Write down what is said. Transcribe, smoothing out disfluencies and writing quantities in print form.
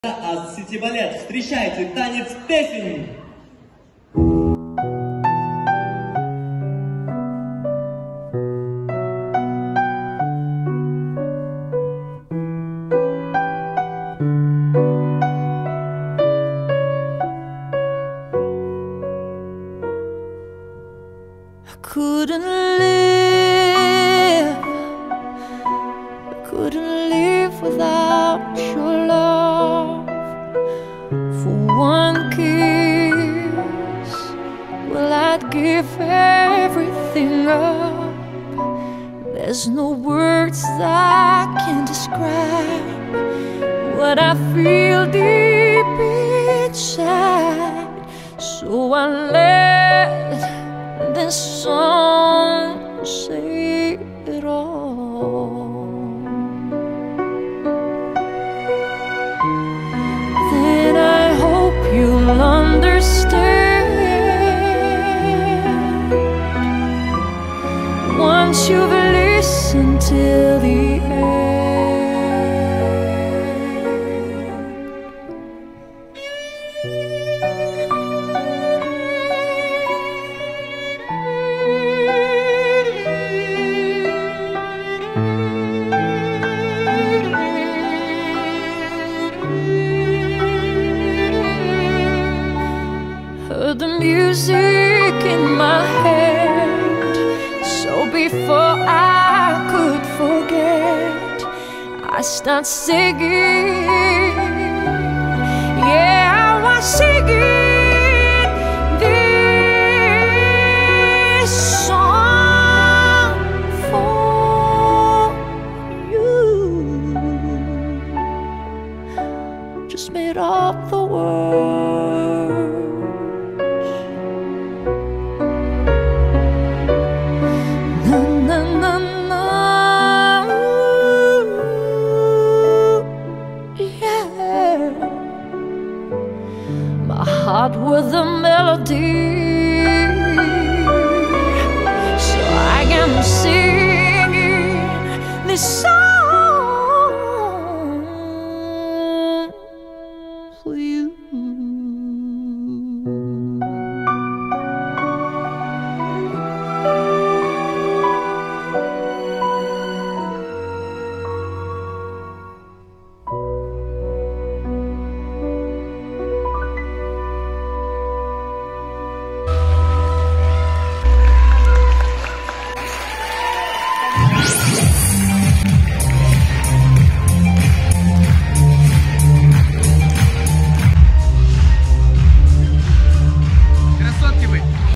От Сити Балет. Встречайте, танец песен. Couldn't live without your love. For one kiss, well, I'd give everything up. There's no words that can describe what I feel deep inside. So I let this song say it all. Then I hope you'll understand once you've listened till the end. Heard the music in my head, so before I could forget, I start singing. Yeah, I was singing this song for you. Just made up the words. My heart with a melody, so I am singing this song for you.